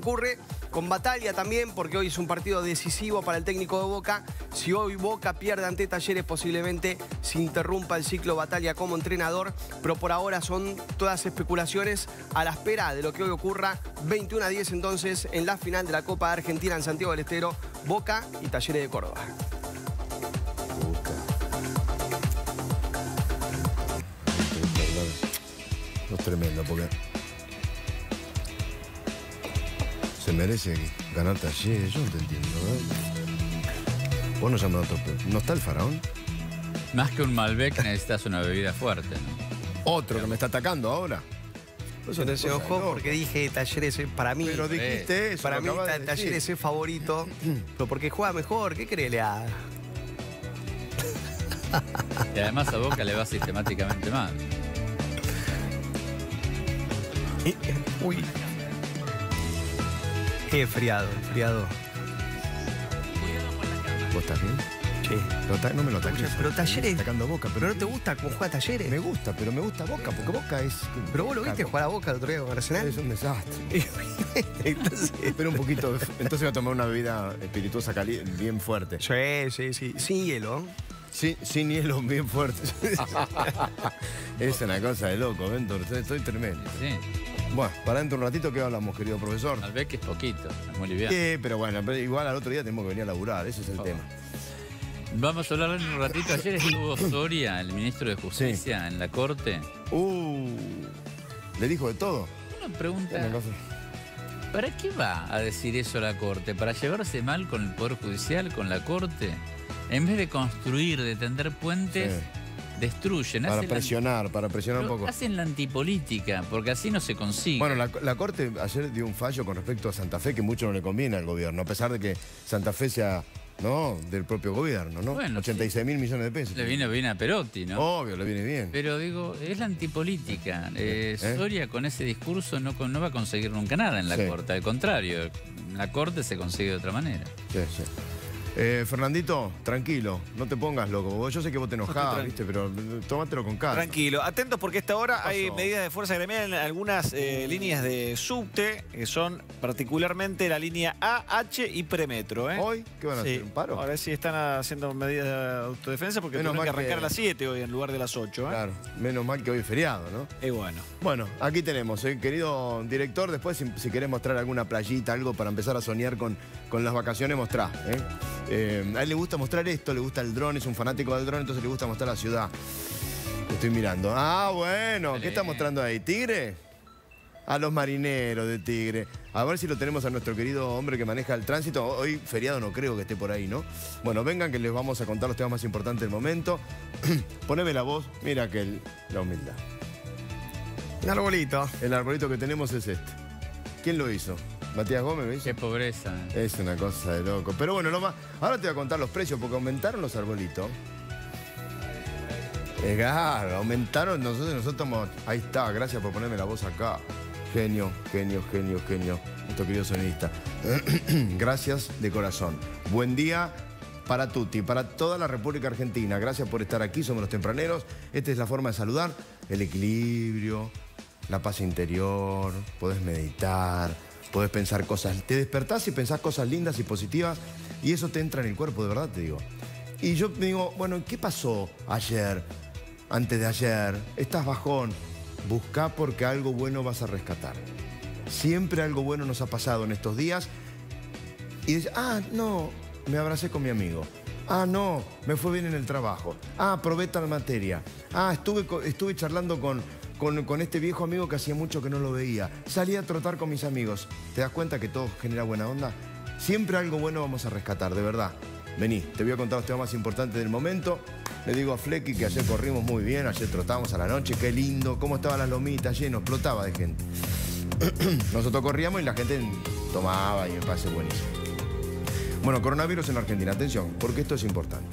ocurre con Bataglia también, porque hoy es un partido decisivo para el técnico de Boca. Si hoy Boca pierde ante Talleres, posiblemente se interrumpa el ciclo Bataglia como entrenador, pero por ahora son todas especulaciones a la espera de lo que hoy ocurra. 21-10 entonces en la final de la Copa de Argentina en Santiago del Estero, Boca y Talleres de Córdoba. No es tremendo porque se merece ganar Talleres, yo no te entiendo, ¿verdad? Vos no llamas a otro. ¿No está el faraón? Más que un Malbec necesitas una bebida fuerte, ¿no? Otro que me está atacando ahora. Entonces, ojo, porque dije Talleres para mí. Pero dijiste eso. Para mí Talleres es favorito, pero porque juega mejor. ¿Qué cree le haga? Y además a Boca le va sistemáticamente mal. Uy. Qué friado. ¿Vos estás bien? Sí. No me lo ataques. Pero Talleres. Atacando a Boca. ¿Pero no te gusta cómo juega Talleres? Me gusta, pero me gusta Boca, porque Boca es... Pero vos lo viste jugar a Boca el otro día con Arsenal. Es un desastre. Entonces... Espera un poquito. Entonces voy a tomar una bebida espirituosa bien fuerte. Sí. Sin hielo. Sí, sin hielo, bien fuerte. Es una cosa de loco, Ventor. Estoy tremendo. Sí. Bueno, para dentro un ratito, ¿qué hablamos, querido profesor? Malbec es poquito, es muy liviano. Sí, pero bueno, igual al otro día tenemos que venir a laburar, ese es el tema. Vamos a hablar en un ratito. Ayer estuvo Soria, el ministro de Justicia, en la Corte. ¿Le dijo de todo? Una pregunta. ¿Para qué va a decir eso a la Corte? ¿Para llevarse mal con el Poder Judicial, con la Corte? En vez de construir, de tender puentes, destruyen. Para presionar un poco. Hacen la antipolítica, porque así no se consigue. Bueno, la Corte ayer dio un fallo con respecto a Santa Fe que mucho no le conviene al gobierno, a pesar de que Santa Fe sea... ¿no? Del propio gobierno, ¿no? Bueno, 86.000 millones de pesos. Le viene bien a Perotti, ¿no? Obvio, le viene bien. Pero digo, es la antipolítica. Soria con ese discurso no va a conseguir nunca nada en la Corte. Al contrario, en la Corte se consigue de otra manera. Sí. Fernandito, tranquilo, no te pongas loco. Yo sé que vos te enojás, ¿viste? Pero tómatelo con calma. Tranquilo, atentos porque a esta hora hay medidas de fuerza gremial en algunas líneas de subte, que son particularmente la línea A, H y Premetro. ¿Hoy? ¿Qué van a hacer? ¿Un paro? Ahora sí están haciendo medidas de autodefensa porque tienen que arrancar a las 7 hoy en lugar de las 8. Claro, menos mal que hoy es feriado, ¿no? Bueno. Bueno, aquí tenemos, querido director, después si querés mostrar alguna playita, algo para empezar a soñar con las vacaciones, mostrá. A él le gusta mostrar esto, le gusta el dron, es un fanático del dron, entonces le gusta mostrar la ciudad. Estoy mirando. Ah, bueno, ¿qué está mostrando ahí? ¿Tigre? A los marineros de Tigre. A ver si lo tenemos a nuestro querido hombre que maneja el tránsito. Hoy feriado no creo que esté por ahí, ¿no? Bueno, vengan que les vamos a contar los temas más importantes del momento. Poneme la voz, mira que la humildad. Un arbolito. El arbolito que tenemos es este. ¿Quién lo hizo? Matías Gómez, ¿me dice? Qué pobreza. Es una cosa de loco. Pero bueno, ahora te voy a contar los precios porque aumentaron los arbolitos. Claro, aumentaron. Nosotros estamos... Ahí está, gracias por ponerme la voz acá. Genio. Nuestro querido sonidista. Gracias de corazón. Buen día para tutti, para toda la República Argentina. Gracias por estar aquí, somos los tempraneros. Esta es la forma de saludar. El equilibrio, la paz interior, podés meditar... Podés pensar cosas, te despertás y pensás cosas lindas y positivas y eso te entra en el cuerpo, de verdad te digo. Y yo me digo, bueno, ¿qué pasó ayer, antes de ayer? Estás bajón, buscá porque algo bueno vas a rescatar. Siempre algo bueno nos ha pasado en estos días y dices, no, me abracé con mi amigo. No, me fue bien en el trabajo. Probé tal materia. Estuve charlando con este viejo amigo que hacía mucho que no lo veía. Salí a trotar con mis amigos. ¿Te das cuenta que todo genera buena onda? Siempre algo bueno vamos a rescatar, de verdad. Vení, te voy a contar los temas más importantes del momento. Le digo a Flecky que ayer corrimos muy bien, ayer trotamos a la noche, qué lindo, cómo estaban las lomitas, lleno, explotaba de gente. Nosotros corríamos y la gente tomaba y me parece buenísimo. Bueno, coronavirus en Argentina, atención, porque esto es importante.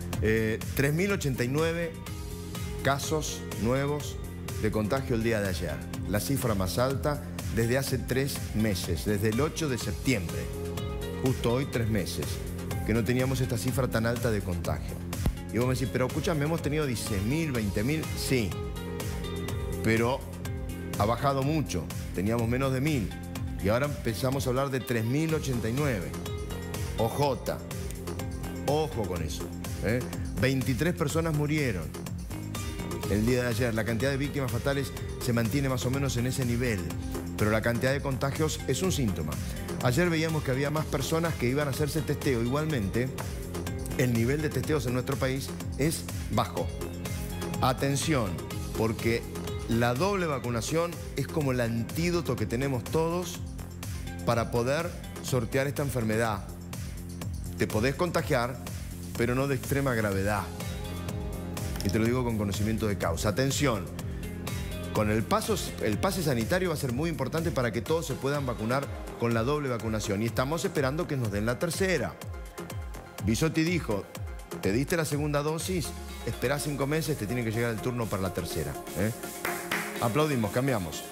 3.089 casos nuevos de contagio el día de ayer. La cifra más alta desde hace 3 meses, desde el 8 de septiembre. Justo hoy 3 meses, que no teníamos esta cifra tan alta de contagio. Y vos me decís, pero escúchame, hemos tenido 16.000, 20.000, sí. Pero ha bajado mucho, teníamos menos de 1.000. Y ahora empezamos a hablar de 3.089. Ojota. Ojo con eso. 23 personas murieron el día de ayer. La cantidad de víctimas fatales se mantiene más o menos en ese nivel, pero la cantidad de contagios es un síntoma. Ayer veíamos que había más personas que iban a hacerse testeo. Igualmente, el nivel de testeos en nuestro país es bajo. Atención, porque la doble vacunación es como el antídoto que tenemos todos para poder sortear esta enfermedad. Te podés contagiar, pero no de extrema gravedad. Y te lo digo con conocimiento de causa. Atención, con el pase sanitario va a ser muy importante para que todos se puedan vacunar con la doble vacunación. Y estamos esperando que nos den la tercera. Bisotti dijo, te diste la segunda dosis, esperá 5 meses, te tiene que llegar el turno para la tercera. Aplaudimos, cambiamos.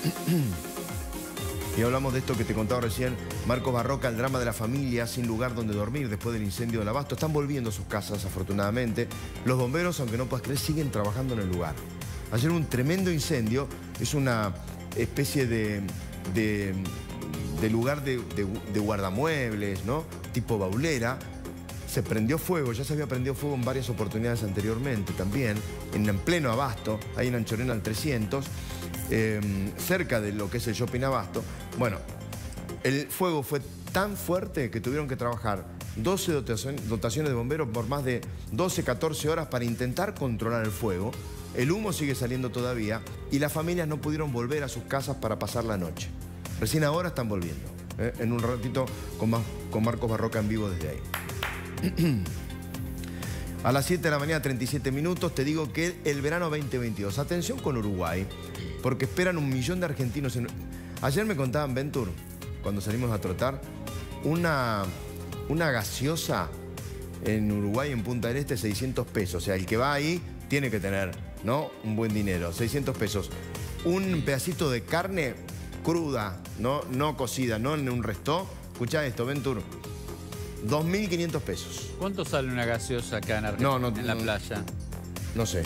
Y hablamos de esto que te contaba recién, Marcos Barroca, el drama de la familia sin lugar donde dormir después del incendio del Abasto. Están volviendo a sus casas, afortunadamente. Los bomberos, aunque no puedas creer, siguen trabajando en el lugar. Ayer un tremendo incendio, es una especie de lugar de guardamuebles, ¿no? Tipo baulera. Se prendió fuego, ya se había prendido fuego en varias oportunidades anteriormente también, en pleno Abasto, ahí en Anchorena al 300. Cerca de lo que es el Shopping Abasto. Bueno, el fuego fue tan fuerte que tuvieron que trabajar 12 dotaciones de bomberos por más de 12, 14 horas para intentar controlar el fuego. El humo sigue saliendo todavía y las familias no pudieron volver a sus casas para pasar la noche. Recién ahora están volviendo. En un ratito con Marcos Barroca en vivo desde ahí. A las 7 de la mañana, 37 minutos, te digo que el verano 2022. Atención con Uruguay, porque esperan 1 millón de argentinos. Ayer me contaban, Ventur, cuando salimos a trotar, una gaseosa en Uruguay, en Punta del Este, 600 pesos. O sea, el que va ahí tiene que tener, ¿no?, un buen dinero, 600 pesos. Un pedacito de carne cruda, no cocida, no en un resto. Escuchá esto, Ventur. 2.500 pesos. ¿Cuánto sale una gaseosa acá en Argentina, en la playa? No sé.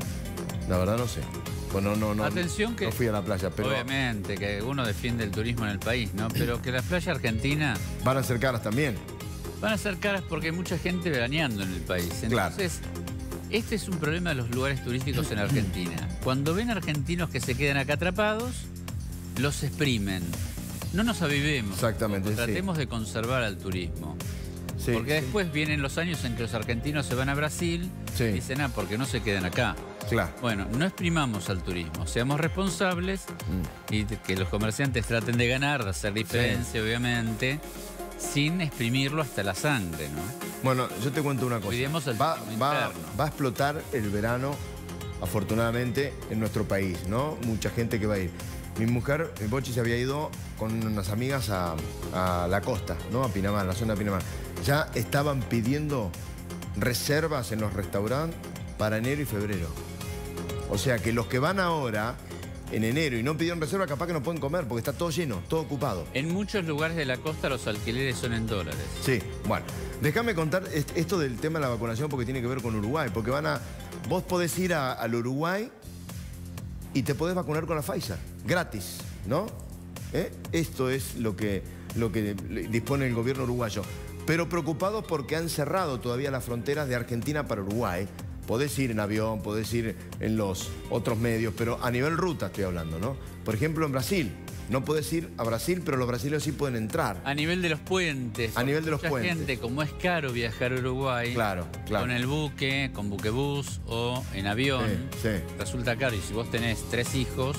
La verdad no sé. Bueno, Atención que, no fui a la playa, pero... Obviamente, que uno defiende el turismo en el país, ¿no? Pero que las playas argentinas... Van a ser caras también. Van a ser caras porque hay mucha gente veraneando en el país. Entonces, este es un problema de los lugares turísticos en Argentina. Cuando ven argentinos que se quedan acá atrapados, los exprimen. No nos avivemos. Exactamente, Tratemos de conservar al turismo. Sí, porque después vienen los años en que los argentinos se van a Brasil y dicen, ¿por qué no se quedan acá? Claro. Bueno, no exprimamos al turismo, seamos responsables y que los comerciantes traten de ganar, de hacer diferencia, obviamente, sin exprimirlo hasta la sangre, ¿no? Bueno, yo te cuento una cosa. Cuidemos el turismo interno. Va a explotar el verano, afortunadamente, en nuestro país, ¿no? Mucha gente que va a ir. Mi mujer, Bochi, se había ido con unas amigas a la costa, ¿no? A Pinamar, la zona de Pinamar. Ya estaban pidiendo reservas en los restaurantes para enero y febrero. O sea que los que van ahora en enero y no pidieron reserva, capaz que no pueden comer porque está todo lleno, todo ocupado. En muchos lugares de la costa los alquileres son en dólares. Sí, bueno. Déjame contar esto del tema de la vacunación porque tiene que ver con Uruguay. Porque vos podés ir al Uruguay y te podés vacunar con la Pfizer, gratis, ¿no? Esto es lo que dispone el gobierno uruguayo. Pero preocupados porque han cerrado todavía las fronteras de Argentina para Uruguay. Podés ir en avión, podés ir en los otros medios, pero a nivel ruta estoy hablando, ¿no? Por ejemplo, en Brasil. No podés ir a Brasil, pero los brasileños sí pueden entrar. A nivel de los puentes. A nivel de los puentes. Mucha gente, como es caro viajar a Uruguay, claro. Con el buque, con buquebús o en avión, resulta caro. Y si vos tenés 3 hijos,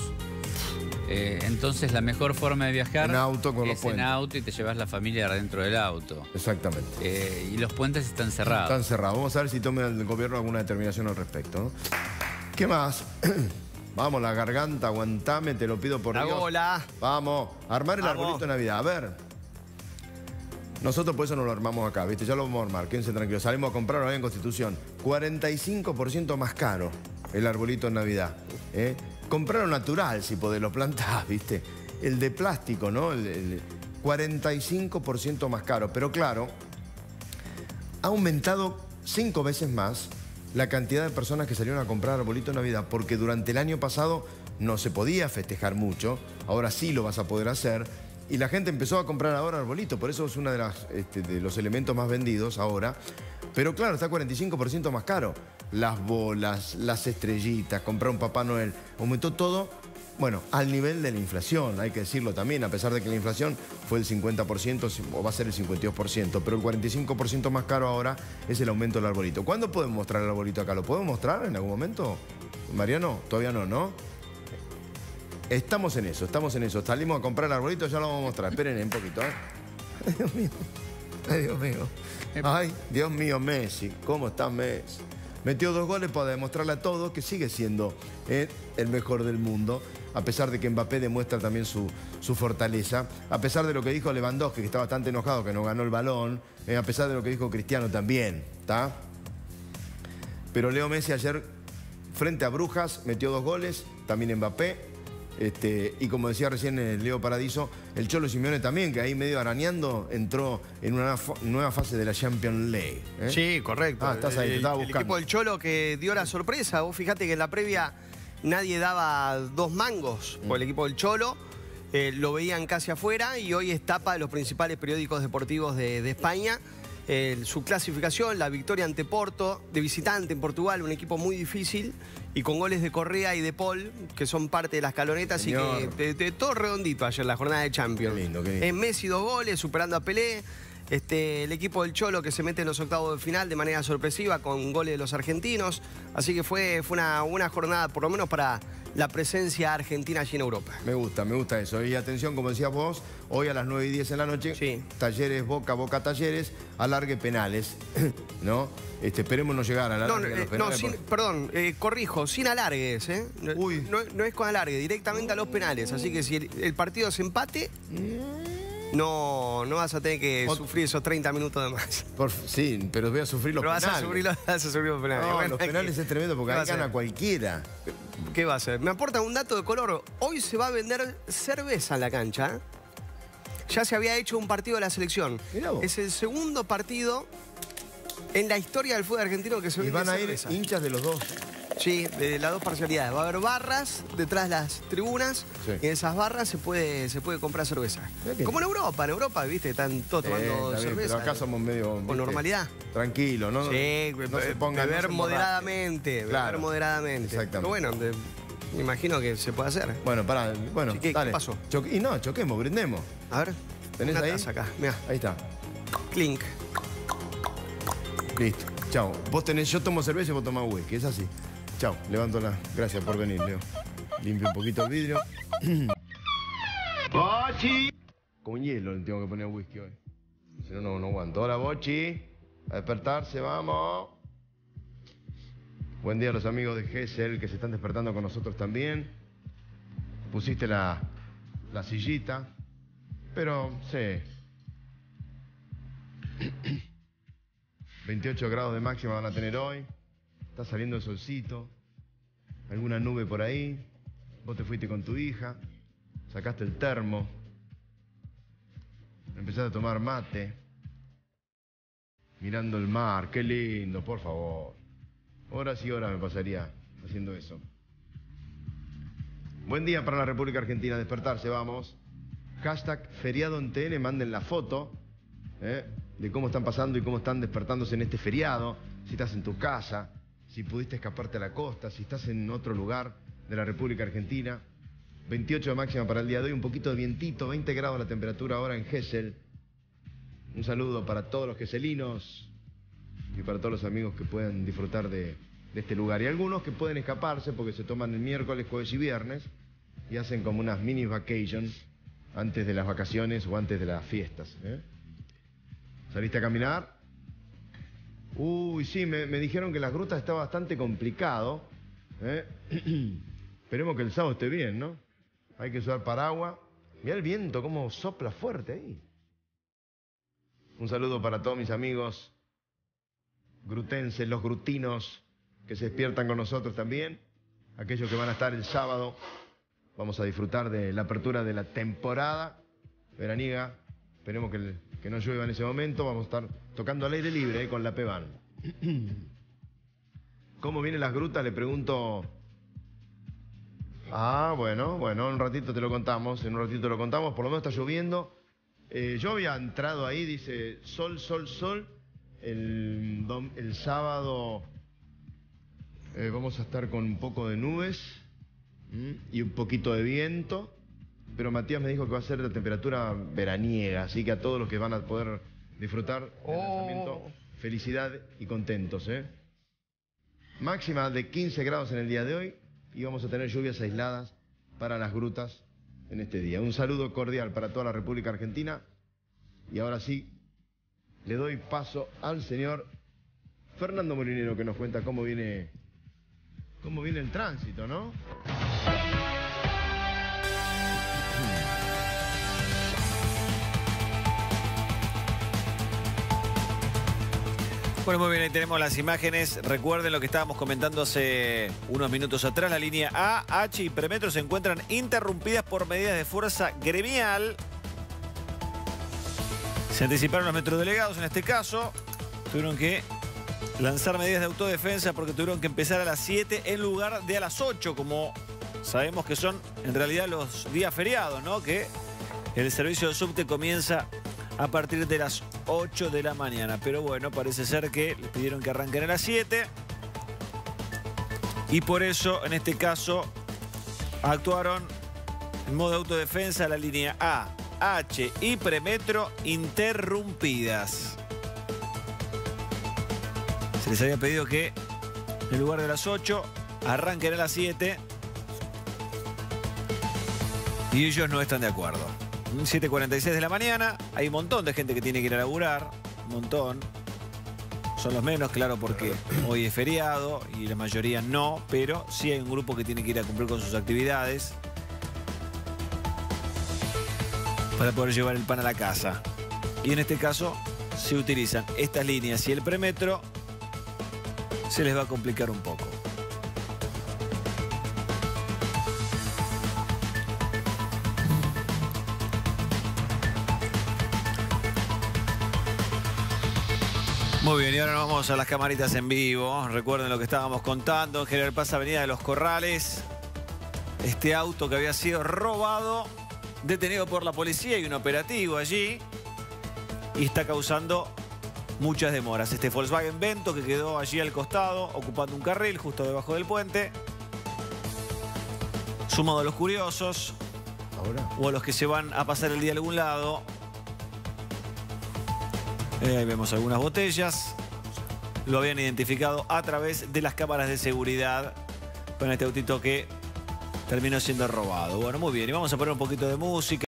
entonces la mejor forma de viajar en auto con es los puentes. En auto y te llevas la familia dentro del auto. Exactamente. Y los puentes están cerrados. Están cerrados. Vamos a ver si tome el gobierno alguna determinación al respecto, ¿no? ¿Qué más? Vamos, la garganta, aguantame, te lo pido por Dios. Hola. Vamos, armar el arbolito de Navidad. A ver. Nosotros por eso no lo armamos acá, ¿viste? Ya lo vamos a armar, quédense tranquilos. Salimos a comprarlo ahí en Constitución. 45% más caro el arbolito en Navidad. Comprarlo natural, si podés, lo plantás, ¿viste? El de plástico, ¿no? El 45% más caro. Pero claro, ha aumentado 5 veces más la cantidad de personas que salieron a comprar arbolito de Navidad, porque durante el año pasado no se podía festejar mucho, ahora sí lo vas a poder hacer, Y la gente empezó a comprar ahora arbolito, por eso es uno de los elementos más vendidos ahora. Pero claro, está 45% más caro. Las bolas, las estrellitas, comprar un Papá Noel, aumentó todo, bueno, al nivel de la inflación, hay que decirlo también, a pesar de que la inflación fue el 50% o va a ser el 52%, pero el 45% más caro ahora es el aumento del arbolito. ¿Cuándo podemos mostrar el arbolito acá? ¿Lo podemos mostrar en algún momento? Mariano, todavía no, ¿no? Estamos en eso, estamos en eso. Salimos a comprar el arbolito, ya lo vamos a mostrar. Esperen un poquito, ¿eh? Ay, Dios mío. Ay, Dios mío. Ay, Dios mío, Messi. ¿Cómo está Messi? Metió 2 goles para demostrarle a todos que sigue siendo el mejor del mundo, a pesar de que Mbappé demuestra también su fortaleza, a pesar de lo que dijo Lewandowski, que está bastante enojado que no ganó el balón, a pesar de lo que dijo Cristiano también, ¿está? Pero Leo Messi ayer, frente a Brujas, metió 2 goles, también Mbappé. Y como decía recién Leo Paradiso, el Cholo Simeone también, que ahí medio arañando, entró en una nueva fase de la Champions League. Sí, correcto. Ah, estás ahí, te estaba buscando. El equipo del Cholo que dio la sorpresa. Vos fijate que en la previa nadie daba 2 mangos por el equipo del Cholo. Lo veían casi afuera y hoy es tapa de los principales periódicos deportivos de España. Su clasificación, la victoria ante Porto, de visitante en Portugal, un equipo muy difícil, y con goles de Correa y de Paul, que son parte de las escaloneta, así que todo redondito ayer la jornada de Champions. Qué lindo, qué lindo. En Messi 2 goles, superando a Pelé. El equipo del Cholo que se mete en los octavos de final de manera sorpresiva con goles de los argentinos. Así que fue una jornada, por lo menos para la presencia argentina allí en Europa. Me gusta eso. Y atención, como decías vos, hoy a las 9:10 de la noche, sí. Talleres, Boca Talleres, alargue penales, ¿no? Esperemos no llegar a la alargue. Perdón, corrijo, sin alargues, ¿eh? Uy. No es con alargue, directamente a los penales. Así que si el partido se empate, no vas a tener que sufrir esos 30 minutos de más. Sí, pero voy a sufrir los penales. Vas a sufrir los penales. No, bueno, los penales es tremendo porque ahí gana cualquiera. ¿Qué va a hacer? Me aporta un dato de color. Hoy se va a vender cerveza en la cancha. Ya se había hecho un partido de la selección. Es el segundo partido en la historia del fútbol argentino que se vende cerveza. Y van a ir hinchas de los dos. Sí, de las 2 parcialidades. Va a haber barras detrás de las tribunas, sí. Y en esas barras se puede comprar cerveza. Como en Europa, ¿viste? Están todos tomando cerveza. Pero acá somos medio... Con normalidad. Tranquilo, ¿no? Sí, no se pongan... Beber moderadamente, claro. Beber moderadamente. Exactamente. Pero bueno, me imagino que se puede hacer. Bueno, pará, bueno, ¿Qué pasó? Choquemos, brindemos. A ver. ¿Tenés ahí? Acá, mirá. Ahí está. Clink. Listo, chao. Yo tomo cerveza y vos tomás whisky, es así. Chao, levanto la... Gracias por venir, Leo. Limpio un poquito el vidrio. ¡Bochi! Con hielo le tengo que poner whisky hoy. Si no, no aguanto. Hola, Bochi. A despertarse, vamos. Buen día a los amigos de Gesell que se están despertando con nosotros también. Pusiste la sillita. Pero, sí. 28 grados de máxima van a tener hoy. Está saliendo el solcito. Alguna nube por ahí. Vos te fuiste con tu hija. Sacaste el termo. Empezaste a tomar mate. Mirando el mar. Qué lindo, por favor. Horas y horas me pasaría haciendo eso. Buen día para la República Argentina. Despertarse, vamos. Hashtag feriado en TN. Manden la foto de cómo están pasando y cómo están despertándose en este feriado. Si estás en tu casa, si pudiste escaparte a la costa, si estás en otro lugar de la República Argentina. 28 de máxima para el día de hoy, un poquito de vientito, 20 grados la temperatura ahora en Gesell. Un saludo para todos los geselinos y para todos los amigos que puedan disfrutar de este lugar. Y algunos que pueden escaparse porque se toman el miércoles, jueves y viernes y hacen como unas mini vacations antes de las vacaciones o antes de las fiestas. ¿Saliste a caminar? Uy, sí, me dijeron que las grutas está bastante complicado. Esperemos que el sábado esté bien, ¿no? Hay que usar paraguas. Mirá el viento, cómo sopla fuerte ahí. Un saludo para todos mis amigos grutenses, los grutinos, que se despiertan con nosotros también. Aquellos que van a estar el sábado. Vamos a disfrutar de la apertura de la temporada veraniega. Esperemos que no llueva en ese momento. Vamos a estar tocando al aire libre con la Peban. ¿Cómo vienen las grutas? Le pregunto Ah, bueno, en un ratito te lo contamos, por lo menos está lloviendo. Yo había entrado ahí, dice sol. El sábado vamos a estar con un poco de nubes y un poquito de viento, pero Matías me dijo que va a ser de temperatura veraniega, así que a todos los que van a poder disfrutar del lanzamiento, felicidad y contentos. Máxima de 15 grados en el día de hoy y vamos a tener lluvias aisladas para las grutas en este día. Un saludo cordial para toda la República Argentina y ahora sí le doy paso al señor Fernando Molinero, que nos cuenta cómo viene el tránsito, ¿no? Bueno, muy bien, ahí tenemos las imágenes. Recuerden lo que estábamos comentando hace unos minutos atrás. La línea A, H y Premetro se encuentran interrumpidas por medidas de fuerza gremial. Se anticiparon los metrodelegados en este caso. Tuvieron que lanzar medidas de autodefensa porque tuvieron que empezar a las 7 en lugar de a las 8, como sabemos que son en realidad los días feriados, ¿no? Que el servicio de subte comienza a partir de las 8 de la mañana. Pero bueno, parece ser que les pidieron que arranquen a las 7. Y por eso, en este caso, actuaron en modo de autodefensa la línea A, H y Premetro interrumpidas. Se les había pedido que en lugar de las 8 arranquen a las 7. Y ellos no están de acuerdo. 7:46 de la mañana, hay un montón de gente que tiene que ir a laburar, un montón. Son los menos, claro, porque hoy es feriado y la mayoría no, pero sí hay un grupo que tiene que ir a cumplir con sus actividades para poder llevar el pan a la casa. Y en este caso se utilizan estas líneas y el Premetro se les va a complicar un poco. Muy bien, y ahora nos vamos a las camaritas en vivo. Recuerden lo que estábamos contando. General Paz, Avenida de los Corrales. Este auto que había sido robado, detenido por la policía y un operativo allí. Y está causando muchas demoras. Este Volkswagen Vento que quedó allí al costado, ocupando un carril justo debajo del puente. Sumado a los curiosos. Ahora. O a los que se van a pasar el día a algún lado. Ahí vemos algunas botellas. Lo habían identificado a través de las cámaras de seguridad con este autito que terminó siendo robado. Bueno, muy bien. Y vamos a poner un poquito de música.